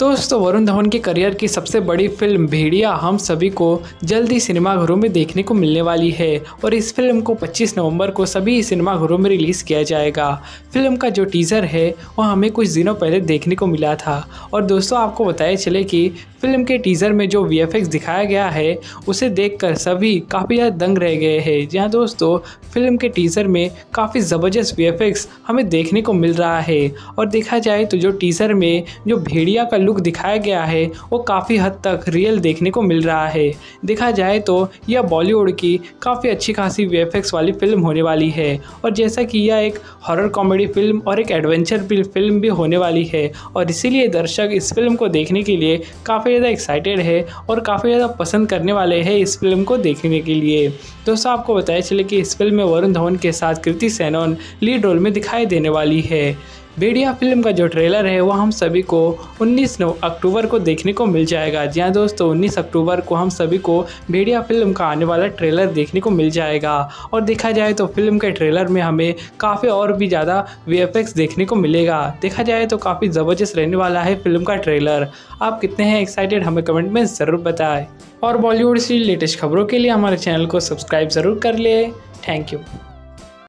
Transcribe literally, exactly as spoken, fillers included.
दोस्तों वरुण धवन के करियर की सबसे बड़ी फिल्म भेड़िया हम सभी को जल्दी सिनेमाघरों में देखने को मिलने वाली है और इस फिल्म को पच्चीस नवंबर को सभी सिनेमाघरों में रिलीज़ किया जाएगा। फिल्म का जो टीज़र है वह हमें कुछ दिनों पहले देखने को मिला था और दोस्तों आपको बताया चले कि फिल्म के टीज़र में जो वी एफ एक्स दिखाया गया है उसे देखकर सभी काफ़ी ज़्यादा दंग रह गए हैं। जहाँ दोस्तों फिल्म के टीज़र में काफ़ी ज़बरदस्त वी एफ एक्स हमें देखने को मिल रहा है और देखा जाए तो जो टीज़र में जो भेड़िया का लुक दिखाया गया है वो काफ़ी हद तक रियल देखने को मिल रहा है। देखा जाए तो यह बॉलीवुड की काफ़ी अच्छी खासी वी एफ एक्स वाली फिल्म होने वाली है और जैसा कि यह एक हॉरर कॉमेडी फिल्म और एक एडवेंचर फिल्म भी होने वाली है और इसीलिए दर्शक इस फिल्म को देखने के लिए काफ़ी ज़्यादा एक्साइटेड है और काफ़ी ज़्यादा पसंद करने वाले हैं इस फिल्म को देखने के लिए। दोस्तों आपको बताया चले कि इस फिल्म में वरुण धवन के साथ कृति सेनन लीड रोल में दिखाई देने वाली है। भेड़िया फिल्म का जो ट्रेलर है वह हम सभी को उन्नीस अक्टूबर को देखने को मिल जाएगा। जी हाँ दोस्तों उन्नीस अक्टूबर को हम सभी को भेड़िया फिल्म का आने वाला ट्रेलर देखने को मिल जाएगा और देखा जाए तो फिल्म के ट्रेलर में हमें काफ़ी और भी ज़्यादा वी एफ एक्स देखने को मिलेगा। देखा जाए तो काफ़ी ज़बरदस्त रहने वाला है फिल्म का ट्रेलर। आप कितने हैं एक्साइटेड हमें कमेंट में ज़रूर बताएं और बॉलीवुड से लेटेस्ट खबरों के लिए हमारे चैनल को सब्सक्राइब ज़रूर कर ले। Thank you.